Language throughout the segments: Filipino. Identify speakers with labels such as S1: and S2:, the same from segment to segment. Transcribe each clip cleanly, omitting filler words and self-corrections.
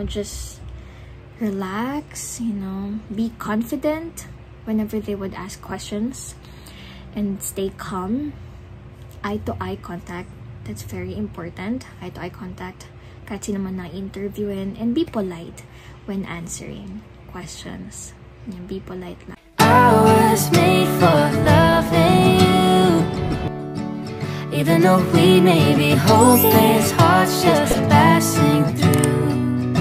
S1: just relax, be confident whenever they would ask questions, and stay calm. Eye-to-eye contact, that's very important. Eye-to-eye contact kahit sino man na interviewin, and be polite when answering questions. Be polite lang.
S2: I was made for loving you, even though we may be hopeless, hearts just passing through.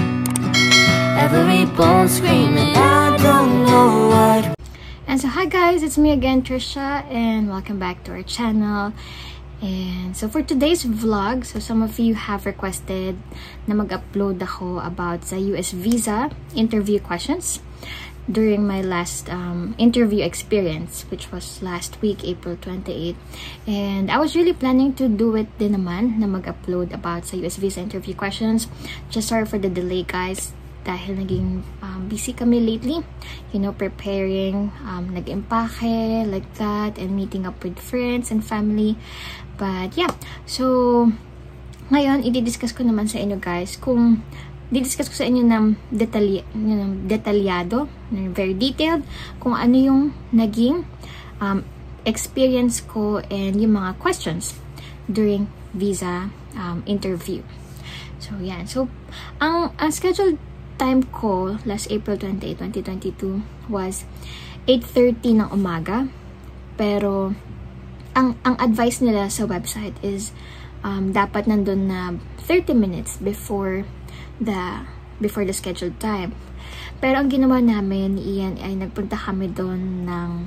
S2: Every bone screaming, I don't know what.
S1: And so hi guys, it's me again, Trisha, and welcome back to our channel. And so for today's vlog, so some of you have requested na mag-upload ako about sa US visa interview questions during my last interview experience, which was last week, April 28. And I was really planning to do it din naman, na mag-upload about sa US visa interview questions. Just sorry for the delay guys, dahil naging busy kami lately, preparing, nag-empake, like that, and meeting up with friends and family. But yeah, so ngayon, i-discuss ko naman sa inyo guys, di-discuss ko sa inyo ng detalyado, very detailed, kung ano yung naging experience ko and yung mga questions during visa interview. So yan, so ang scheduled time ko last April 28, 2022 was 8:30 ng umaga, pero ang advice nila sa website is dapat nandun na 30 minutes before the scheduled time. Pero ang ginawa namin iyan ay nagpunta kami doon ng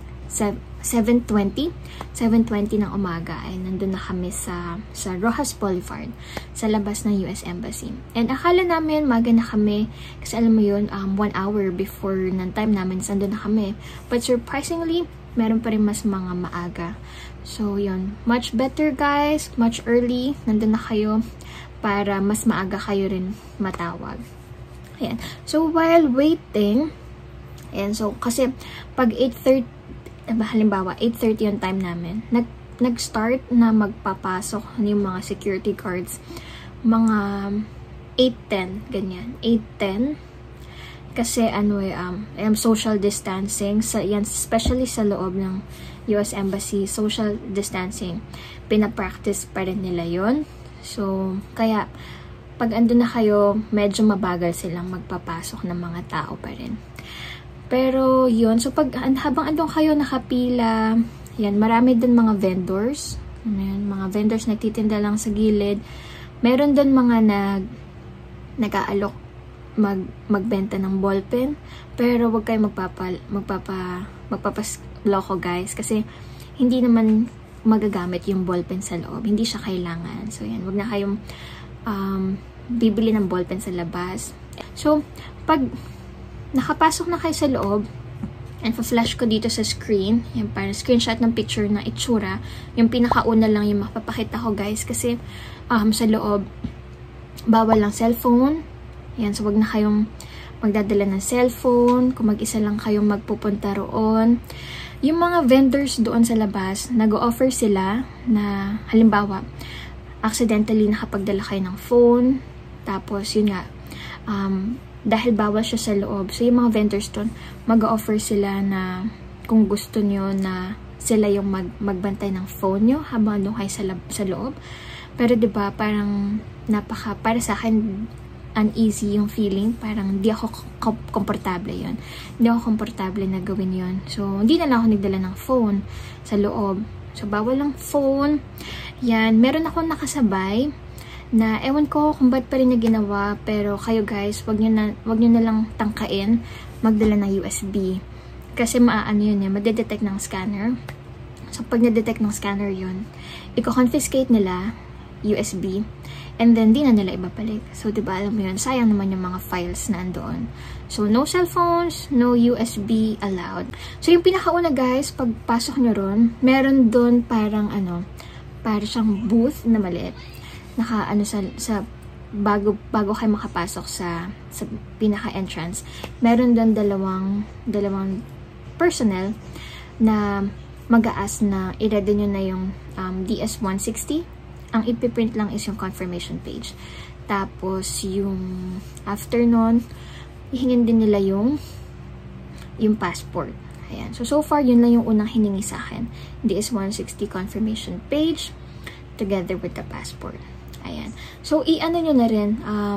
S1: 7:20 ng umaga, ay nandun na kami sa Rojas Boulevard, sa labas ng US Embassy. And akala namin maga na kami, kasi alam mo yun, 1 hour before ng time namin, nandun na kami. But surprisingly, meron pa rin mas mga maaga. So yun, much better guys, much early, nandun na kayo para mas maaga kayo rin matawag. Ayan. So while waiting, and so kasi pag 8:30, halimbawa 8:30 yung time namin, nag-start na magpapasok yung mga security guards mga 8:10 ganyan, 8:10, kasi social distancing yan, especially sa loob ng US Embassy, social distancing pinapractice pa rin nila yon. So kaya pag andun na kayo, medyo mabagal silang magpapasok ng mga tao pa rin. Pero yun, so habang andun kayo nakapila, yan, marami din mga vendors. Ayan, mga vendors nagtitinda lang sa gilid. Meron din mga nag-aalok magbenta ng ballpen. Pero wag kayo magpapasloko guys, kasi hindi naman magagamit yung ballpen sa loob. Hindi siya kailangan. So yan, wag na kayong bibili ng ballpen sa labas. So pag nakapasok na kayo sa loob, and pa-flash ko dito sa screen, yung parang screenshot ng picture na itsura, yung pinakauna lang yung mapapakita ko guys, kasi sa loob bawal lang cellphone. Yan, so wag na kayong magdadala ng cellphone kung mag-isa lang kayong magpupunta roon. Yung mga vendors doon sa labas, nag-offer sila na halimbawa accidentally nakapagdala kayo ng phone, tapos yun nga, dahil bawal siya sa loob, so yung mga vendors doon, mag-offer sila na kung gusto nyo na sila yung magbantay ng phone nyo habang doon kayo sa loob. Pero diba, parang para sa akin, uneasy yung feeling, parang di ako komportable yun. Hindi ako komportable na gawin yun. So, hindi na lang ako nagdala ng phone sa loob. So, bawal lang phone. Yan, meron ako nakasabay na ewan ko kung ba't pa rin na ginawa, pero kayo guys, wag nyo na lang tangkain magdala ng USB. Kasi yun yan, madedetect ng scanner. So, pag na-detect ng scanner yun, i-confiscate nila USB, and then di na nila ibabalik. So, diba, alam mo yun, sayang naman yung mga files na andoon. So, no cellphones, no USB allowed. So, yung pinakauna guys, pagpasok nyo ron, meron doon parang para siyang booth na maliit. Sa bago kayo makapasok sa pinaka-entrance, meron doon dalawang personnel na mag-aas na i-ready nyo na yung DS-160. Ang ipiprint lang is yung confirmation page. Tapos, yung after nun, hihingin din nila yung passport. Ayan. So far, yun lang yung unang hiningi sa akin. DS-160 confirmation page together with the passport. Ayan. So, i-ano nyo na rin,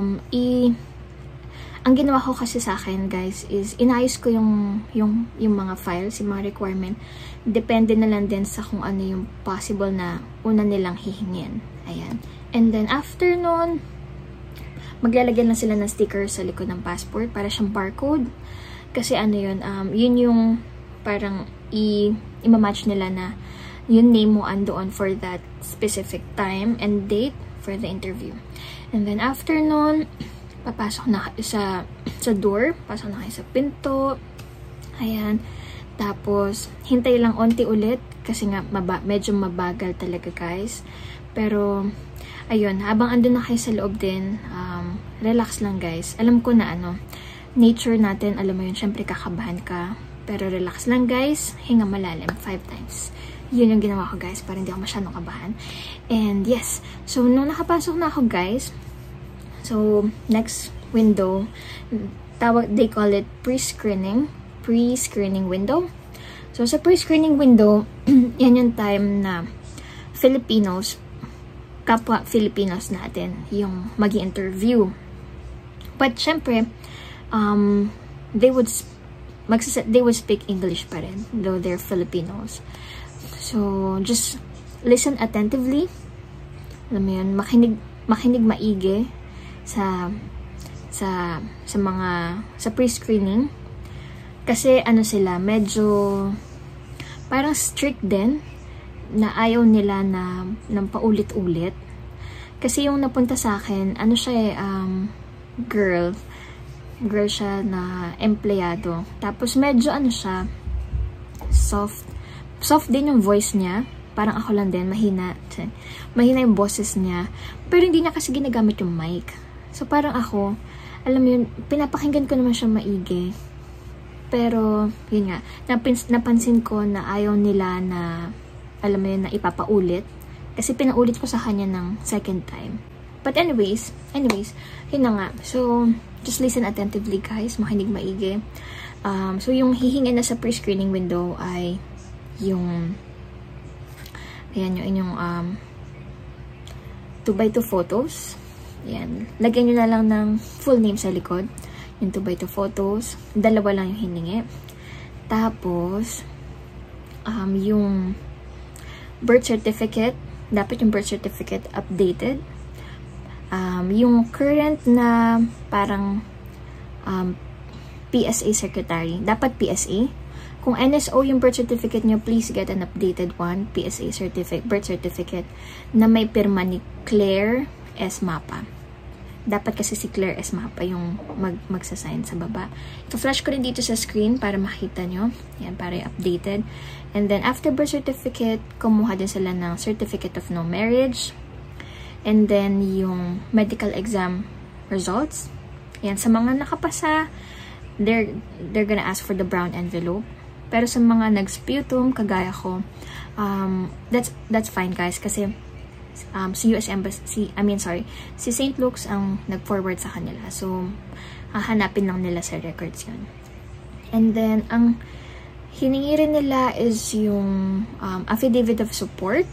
S1: ang ginawa ko kasi sa akin, guys, is inayos ko yung mga files, yung mga requirement. Depende na lang din sa kung ano yung possible na una nilang hihingin. Ayan. And then, after nun, maglalagyan lang sila ng sticker sa likod ng passport para siyang barcode. Kasi ano yun, yun yung parang i-match nila na yung name mo andoon for that specific time and date for the interview. And then after nun, papasok na sa door, pasok na kayo sa pinto. Ayan. Tapos, hintay lang onti ulit kasi nga medyo mabagal talaga, guys. Pero, ayun, habang andun na kayo sa loob din, relax lang, guys. Alam ko na nature natin, alam mo yun, syempre kakabahan ka. Pero relax lang, guys. Hinga malalim 5 times. Yun yung ginawa ko, guys, para hindi ako masyadong kabahan. And yes, so nung nakapasok na ako, guys, so next window, they call it pre-screening window. So sa pre-screening window, yan yung time na kapwa Filipinos natin yung magi-interview. But syempre, they would speak English pa rin, though they're Filipinos. So, just listen attentively. Alam mo yun, makinig maigi sa pre-screening. Kasi sila, medyo parang strict din na ayaw nila ng paulit-ulit. Kasi yung napunta sa akin, siya girl siya na empleyado. Tapos medyo siya, soft din yung voice niya. Parang ako lang din, mahina yung boses niya. Pero hindi niya kasi ginagamit yung mic. So parang ako, alam mo yun, pinapakinggan ko naman siya maigi. Pero, yun nga, napansin ko na ayaw nila na, alam mo yun, na ipapaulit. Kasi pinaulit ko sa kanya ng second time. But anyways, yun na nga. So, just listen attentively, guys. Makinig maigi. So, yung hihingin na sa pre-screening window ay yung ayan, yung inyong 2x2 photos. Ayan. Lagyan nyo na lang ng full name sa likod. Yung 2x2 photos. Dalawa lang yung hiningi. Tapos, yung birth certificate. Dapat yung birth certificate updated. Yung current na parang PSA secretary. Dapat PSA. Kung NSO yung birth certificate nyo, please get an updated one. PSA birth certificate na may pirma ni Claire S. Mapa. Dapat kasi si Claire S. Mapa yung magsasign sa baba. Ito-flash ko rin dito sa screen para makita nyo. Yan, para updated. And then, after birth certificate, kumuha din sila ng certificate of no marriage. And then, yung medical exam results. Yan, sa mga nakapasa, they're gonna ask for the brown envelope. Pero sa mga nag-sputum, kagaya ko, that's fine, guys. Kasi, si US Embassy, si St. Luke's ang nag-forward sa kanila. So, hahanapin lang nila sa records yun. And then, ang hiningi rin nila is yung affidavit of support.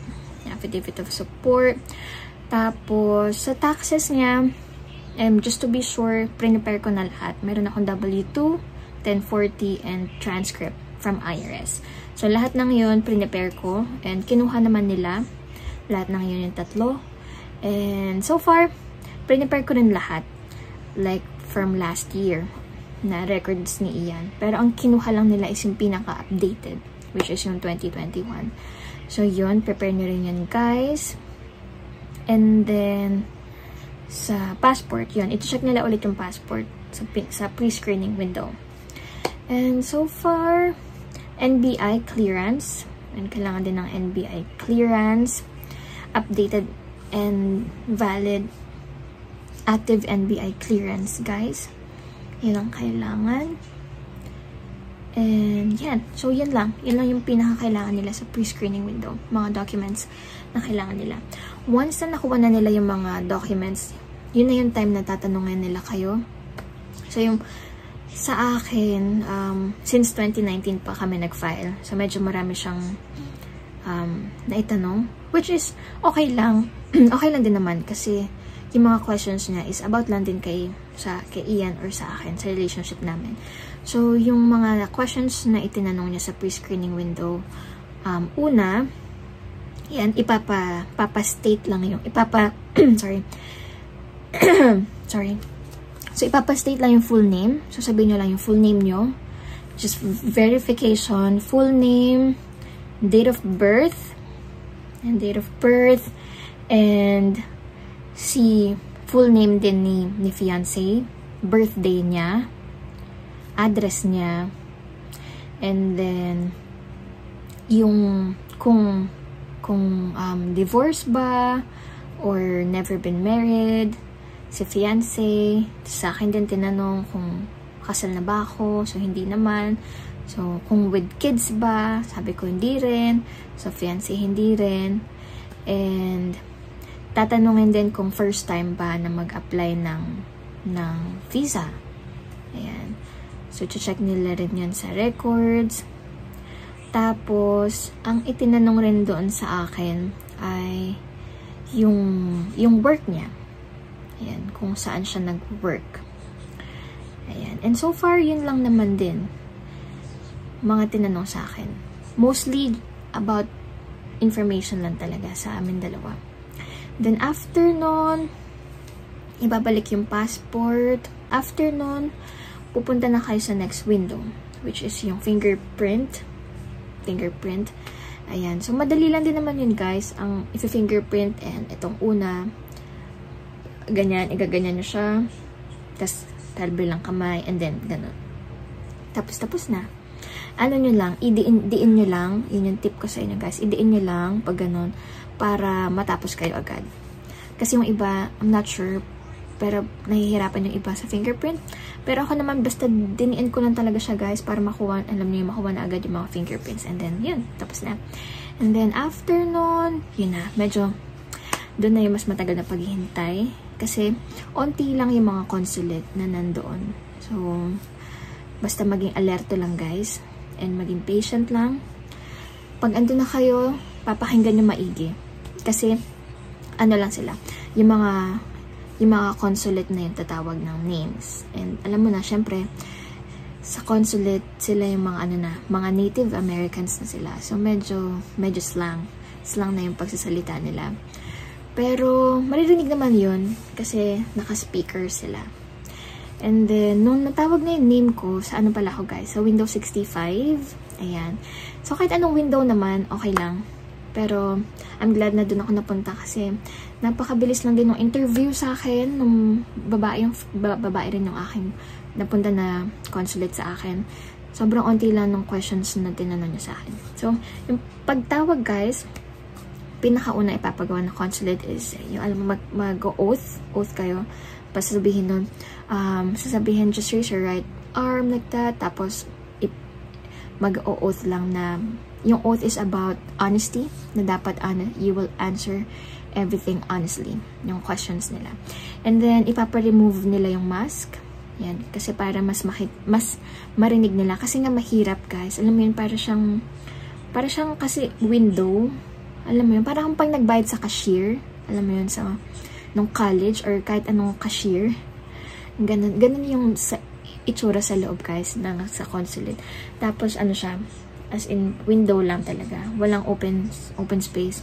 S1: Tapos, sa taxes niya, just to be sure, prepare ko na lahat. Meron akong W2, 1040, and transcript from IRS. So, lahat ng yun, prepare ko. And kinuha naman nila. Lahat ng yun yung 3. And so far, prepare ko rin lahat. Like, from last year na records ni Ian. Pero ang kinuha lang nila is yung pinaka-updated, which is yung 2021. So, yun. Prepare nyo rin yan, guys. And then, sa passport, yun. Ito-check nila ulit yung passport sa pre-screening window. And so far, NBI clearance. And kailangan din ng NBI clearance. Updated and valid active NBI clearance, guys. Yun ang kailangan. And yan. So, yan lang. Yan lang yung pinakakailangan nila sa pre-screening window. Mga documents na kailangan nila. Once na nakuha na nila yung mga documents, yun na yung time na tatanungin nila kayo. So, yung sa akin, since 2019 pa kami nag-file. So, medyo marami siyang naitanong. Which is, okay lang. Okay lang din naman kasi yung mga questions niya is about lang din kay Ian or sa akin, sa relationship namin. So, yung mga questions na itinanong niya sa pre-screening window, una, yan, ipapa-state lang yung, sorry. Sorry. So, ipapa-state lang yung full name. So, sabihin nyo lang yung full name nyo. Just verification, full name, date of birth, and full name din ni fiancé, birthday niya, address niya, and then, yung, kung divorce ba, or never been married, si fiancé. Sa akin din tinanong kung kasal na ba ako. So, hindi naman. So, kung with kids ba? Sabi ko, hindi rin. So, fiancé, hindi rin. And, tatanungin din kung first time ba na mag-apply ng visa. Ayan. So, check nila rin yan sa records. Tapos, ang itinanong rin doon sa akin ay yung work niya. Ayan, kung saan siya nag-work. Ayan. And so far, yun lang naman din mga tinanong sa akin. Mostly about information lang talaga sa amin dalawa. Then, after nun, ibabalik yung passport. After nun, pupunta na kayo sa next window, which is yung fingerprint. Ayan. So, madali lang din naman yun, guys. Ang i-fingerprint and itong una, ganyan, igaganyan nyo siya. Tapos, talbay lang kamay, and then, ganun. Tapos na. Ano nyo lang, idiin nyo lang, yun yung tip ko sa inyo, guys. Idiin nyo lang, pag ganun, para matapos kayo agad. Kasi yung iba, I'm not sure, pero nahihirapan yung iba sa fingerprint. Pero ako naman, basta diniin ko lang talaga siya, guys, para makuha, alam niyo, makuha na agad yung mga fingerprints. And then, yun, tapos na. And then, after nun, yun na, medyo, doon na yung mas matagal na paghihintay. Kasi, onti lang yung mga consulate na nandoon. So, basta maging alerto lang, guys. And maging patient lang. Pag ando na kayo, papakinggan nyo maigi. Kasi, ano lang sila, yung mga consulate na yung tatawag ng names. And alam mo na, syempre, sa consulate, sila yung mga Native Americans na sila. So, medyo slang na yung pagsasalita nila. Pero, maririnig naman yun kasi naka-speaker sila. And then, nung natawag na yung name ko, sa ano pala ako, guys? Sa Windows 65. Ayan. So, kahit anong window naman, okay lang. Pero, I'm glad na doon ako napunta kasi napakabilis lang din ng interview sa akin nung babae rin yung aking napunta na consulate sa akin. Sobrang onti lang ng questions na tinanong niya sa akin. So, yung pagtawag, guys, pinakauna ipapagawa ng consulate is yung alam mo, mag-oath kayo. Pasasabihin nun, sasabihin, just raise your right arm like that. Tapos, mag-oath lang na yung oath is about honesty, na dapat you will answer everything honestly, yung questions nila. And then, ipapa-remove nila yung mask. Yan, kasi para mas marinig nila. Kasi nga mahirap, guys. Alam mo yun, para siyang kasi window. Alam mo yun, parang pag nagbayad sa cashier. Alam mo yun, sa nung college or kahit anong cashier. Ganun yung itsura sa loob, guys, sa consulate. Tapos, ano siya, as in, window lang talaga. Walang open space.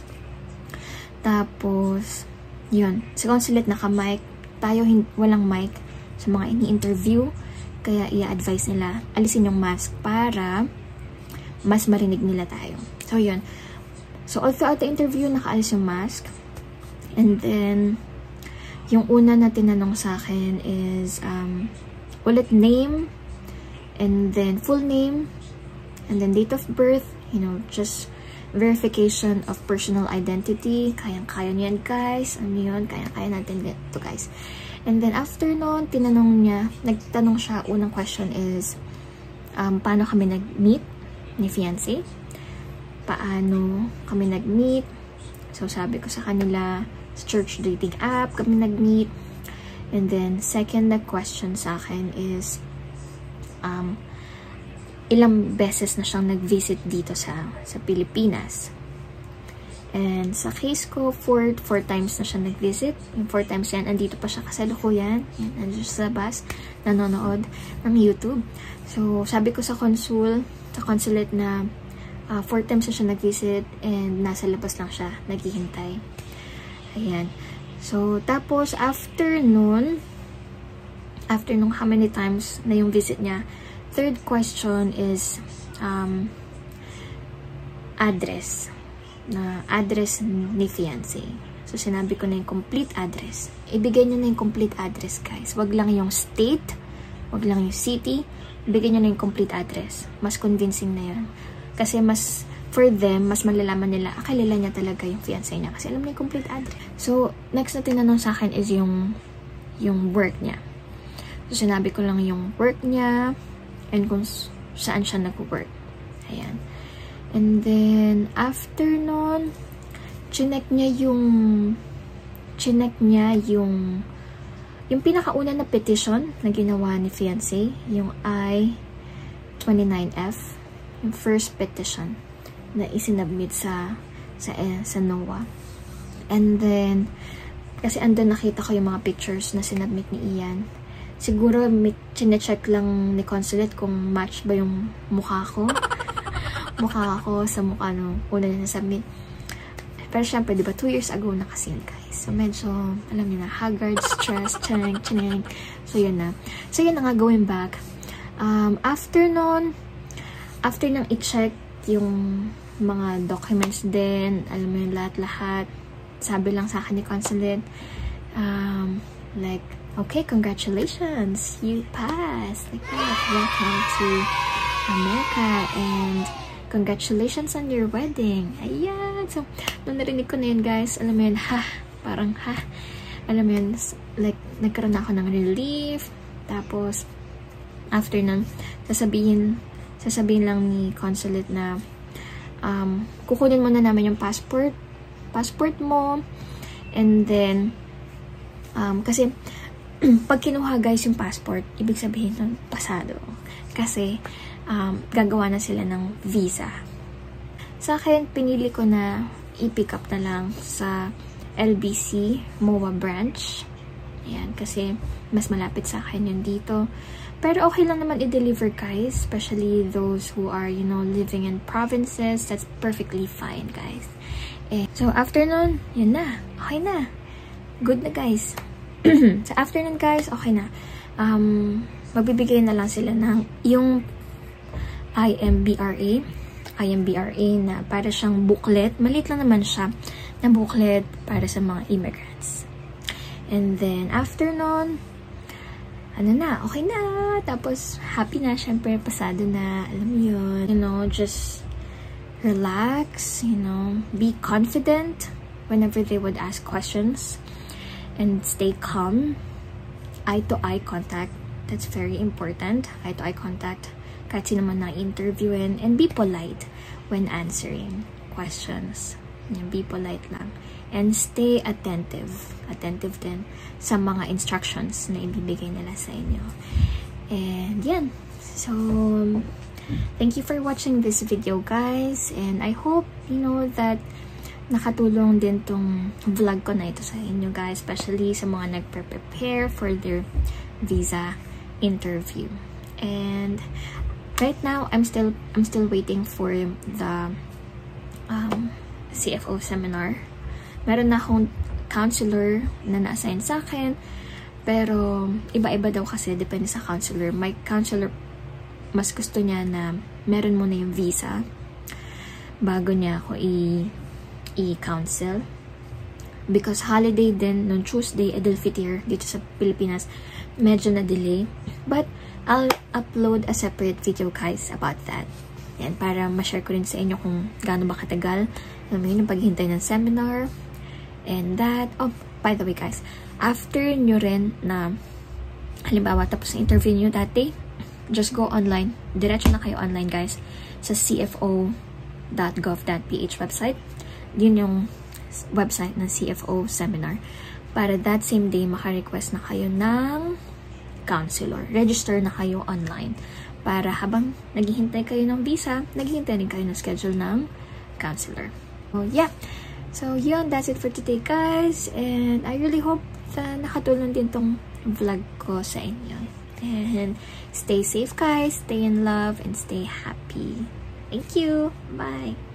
S1: Tapos, yun. Sa consulate, naka-mic. Tayo, walang mic sa mga ini-interview. Kaya, i-advise nila, alisin yung mask para mas marinig nila tayo. So, yun. So, all throughout the interview, nakaalis yung mask. And then, yung una na tinanong sa akin is, ulit name, and then full name, and then date of birth, just verification of personal identity. Kayang-kaya niyan, guys. Ano yun? Kayang-kaya natin ito, guys. And then, after nun, nagtanong siya, unang question is, paano kami nag-meet ni fiancé? Paano kami nag-meet? So, sabi ko sa kanila, sa church dating app kami nag-meet. And then, second na question sa akin is, ilang beses na siyang nag-visit dito sa Pilipinas. And sa case ko, 4 times na siya nag-visit. Yung 4 times yan, andito pa siya kasalukuyan. Yan, andito sa labas, nanonood ng YouTube. So, sabi ko sa consulate na 4 times na siya nag-visit and nasa labas lang siya, naghihintay. Ayan. So, tapos, after nung how many times na yung visit niya, third question is address ni fiancé. So, sinabi ko na yung complete address. Ibigay nyo na yung complete address, guys. Wag lang yung state, wag lang yung city, ibigay nyo na yung complete address. Mas convincing na yun. Kasi for them, mas malalaman nila, kilala niya talaga yung fiancé niya. Kasi alam niya yung complete address. So, next na tinanong sa akin is yung work niya. So, sinabi ko lang yung work niya and kung saan siya nag-work. Ayan. And then, after nun, chinek niya yung pinakauna na petition na ginawa ni fiancé, yung I-29F, yung first petition na isinubmit sa NOAA. And then, kasi andun nakita ko yung mga pictures na sinubmit ni Ian. Siguro, chinecheck lang ni consulate kung match ba yung mukha ko. Mukha ako sa mukha nung una na nasubmit. Pero syempre, diba, 2 years ago na kasi guys. So, medyo, alam niyo na, haggard, stress, chineng. So, yun na. So, yun na nga, going back. After nang i-check yung mga documents din, alam mo yung lahat-lahat, sabi lang sa akin ni consulate, like, okay, congratulations, you passed. Like that, welcome to America, and congratulations on your wedding. Ayan. So, nung narinig ko na yun, guys, alam mo yun, alam mo yun, like, nagkaroon ako ng relief. Tapos, after nun, sasabihin lang ni consulate na, kukunin mo na namin yung passport mo, and then, kasi, pag kinuha, guys, yung passport, ibig sabihin nun, pasado. Kasi, gagawa na sila ng visa. Sa akin, pinili ko na i-pick up na lang sa LBC MOA branch. Ayan, kasi mas malapit sa akin yun dito. Pero okay lang naman i-deliver, guys. Especially those who are, living in provinces. That's perfectly fine, guys. So, after nun, yun na. Okay na. Good na, guys. So, after nun, guys, okay na. Magbibigay na lang sila ng yung IMBRA na para siyang booklet. Maliit lang naman siya na booklet para sa mga immigrants. And then, after nun, okay na. Tapos, happy na. Syempre, pasado na. Alam mo yun. Just relax. Be confident whenever they would ask questions. And stay calm. Eye-to-eye contact. That's very important. Eye-to-eye contact. Kahit sino man na-interviewin. And be polite when answering questions. Be polite lang. And stay attentive. Attentive din sa mga instructions na ibibigay nila sa inyo. And yan. So, thank you for watching this video, guys. And I hope, that nakatulong din tong vlog ko na ito sa inyo, guys. Especially sa mga nagpe-prepare for their visa interview. And right now, I'm still waiting for the CFO seminar. Meron na akong counselor na na-assign sa akin, pero iba-iba daw kasi, depende sa counselor. My counselor, mas gusto niya na meron muna yung visa bago niya ako i-counsel. Because holiday din, noong Tuesday, Eid-al-Fitr, dito sa Pilipinas, medyo na-delay. But, I'll upload a separate video, guys, about that. Yan, para ma-share ko rin sa inyo kung gaano ba katagal. Alam mo yun, yung paghihintay ng seminar. And that, oh, by the way, guys, after nyo rin na, halimbawa, tapos na interview nyo that day, just go online. Diretso na kayo online, guys, sa cfo.gov.ph website. Yun yung website ng CFO seminar. para that same day maka-request na kayo ng counselor. Register na kayo online para habang naghihintay kayo ng visa, naghihintay din kayo ng schedule ng counselor. So, yeah. So, yun. That's it for today, guys. And I really hope na nakatulong din tong vlog ko sa inyo. And stay safe, guys. Stay in love and stay happy. Thank you. Bye.